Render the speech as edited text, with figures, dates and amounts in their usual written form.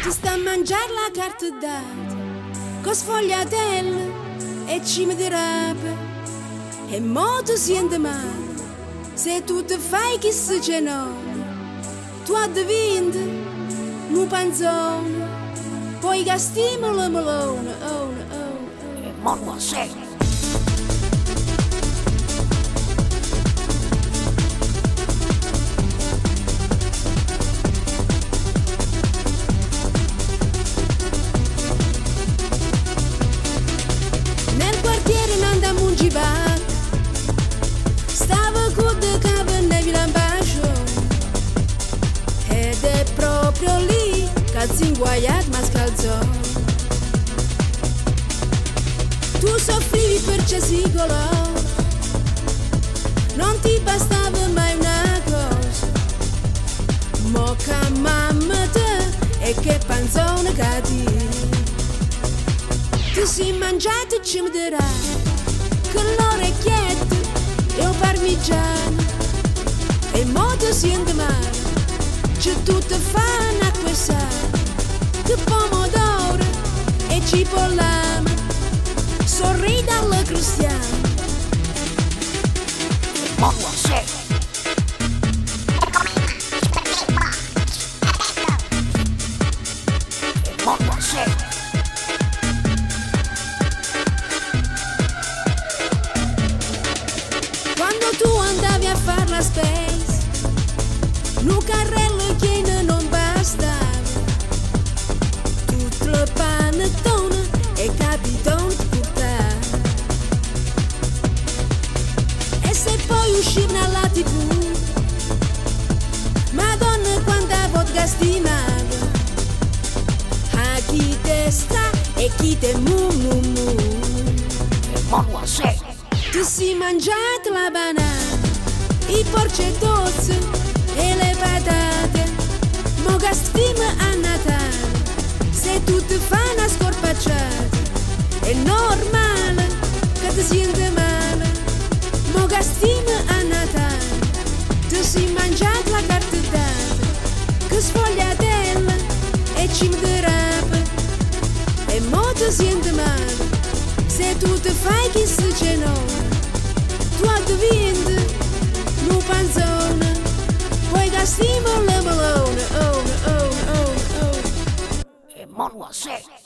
Ti sta a mangiare la carta data con sfogliatelle e cime di rape. E mo ti senti male se tu ti fai chi si genone. Tu addivini un panzone, poi gastimo la melone. E mo lo sei. Nel quartiere non andammo un givac, stava con de capo nel lambaggio. Ed è proprio lì che si inguaiat ma scalzò. Tu soffrivi per cesicolo, non ti bastava mai una cosa. Mo che mamma te e che panzone cattivo. Tu si mangiato e ci metterà con l'orecchietto e un parmigiano. E mo ti senti male, c'è tutto fanno a quest'anno. Che pomodoro e cipollame, sorride alla cristiana. Mo lo sei. E mo lo sei. Quando tu andavi a far la space, un carrello pieno non bastava. Tutto il panettone e capitone ti portava. E se poi uscivi alla TV, Madonna quanta vodka stimava. A chi te sta e chi te mu. E mo lo sei. Tu si mangiate la banana, i porcetozzi e le patate. Mo gastimo a Natale, se tu ti fai una scorpacciata. È normale che ti senti male. Mo gastimo a Natale, tu si mangiate la carta data con sfogliatelle e cime di rape. E mo ti senti male se tu ti fai chi si genone. Tu addivini un panzone, poi gastimo la melone. E mo lo sei.